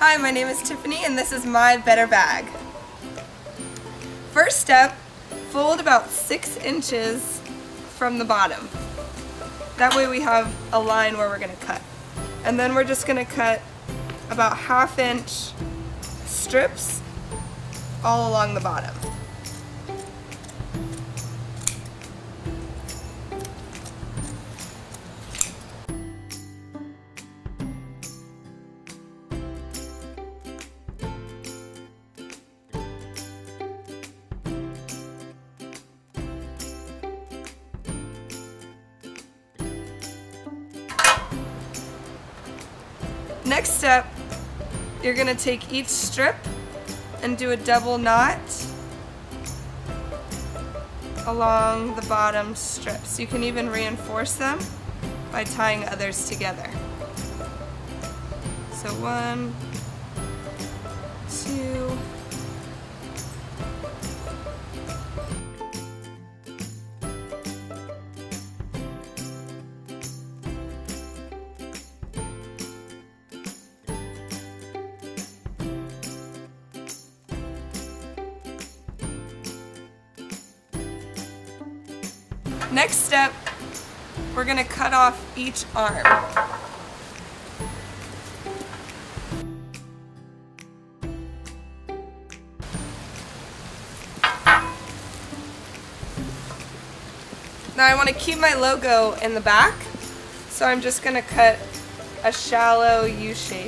Hi, my name is Tiffany and this is my better bag. First step, fold about 6 inches from the bottom. That way we have a line where we're going to cut. And then we're just going to cut about 1/2 inch strips all along the bottom. Next step, you're going to take each strip and do a double knot along the bottom strips. You can even reinforce them by tying others together. So 1, 2, Next step, we're going to cut off each arm. Now I want to keep my logo in the back, so I'm just going to cut a shallow U shape.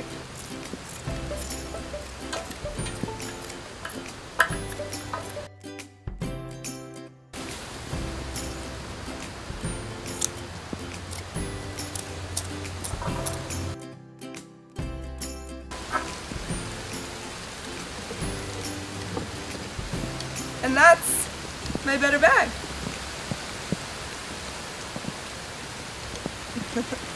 And that's my better bag.